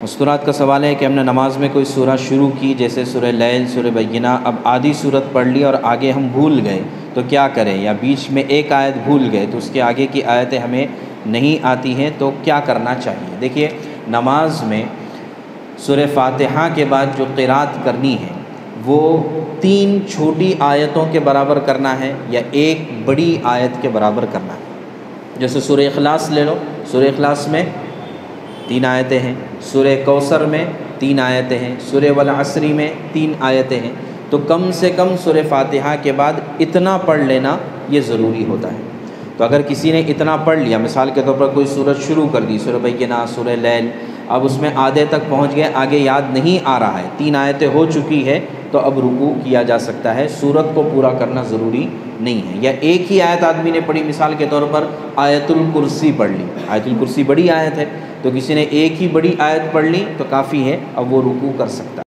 مستورات کا سوال ہے کہ ہم نے نماز میں کوئی سورہ شروع کی، جیسے سورہ لیل، سورہ بینہ، اب آدھی سورت پڑھ لی اور آگے ہم بھول گئے تو کیا کریں؟ یا بیچ میں ایک آیت بھول گئے تو اس کے آگے کی آیتیں ہمیں نہیں آتی ہیں تو کیا کرنا چاہیے؟ دیکھیے، نماز میں سورہ فاتحہ کے بعد جو قرات کرنی ہے وہ 3 چھوٹی آیتوں کے برابر کرنا ہے یا ایک بڑی آیت کے برابر کرنا ہے۔ جیسے سورہ اخلاص لے لو، سورہ اخلاص میں 3 آیتیں ہیں، سورہ کوثر میں 3 آیتیں ہیں، سورہ والعصر میں 3 آیتیں ہیں، تو کم سے کم سورہ فاتحہ کے بعد اتنا پڑھ لینا یہ ضروری ہوتا ہے۔ تو اگر کسی نے اتنا پڑھ لیا، مثال کے طور پر کوئی سورت شروع کر دی، سورہ بینہ، سورہ لیل، اب اس میں آدھے تک پہنچ گئے، آگے یاد نہیں آ رہا ہے، 3 آیتیں ہو چکی ہے تو اب رکوع کیا جا سکتا ہے، سورت کو پورا کرنا ضروری نہیں ہے۔ یا ایک ہی آیت آدمی نے پڑھی، مثال کے طور پر آیت الکرسی پڑھ لی، آیت الکرسی بڑی آیت ہے، تو کسی نے ایک ہی بڑی آیت پڑھ لی تو کافی ہے، اب وہ رکوع کر سکتا ہے۔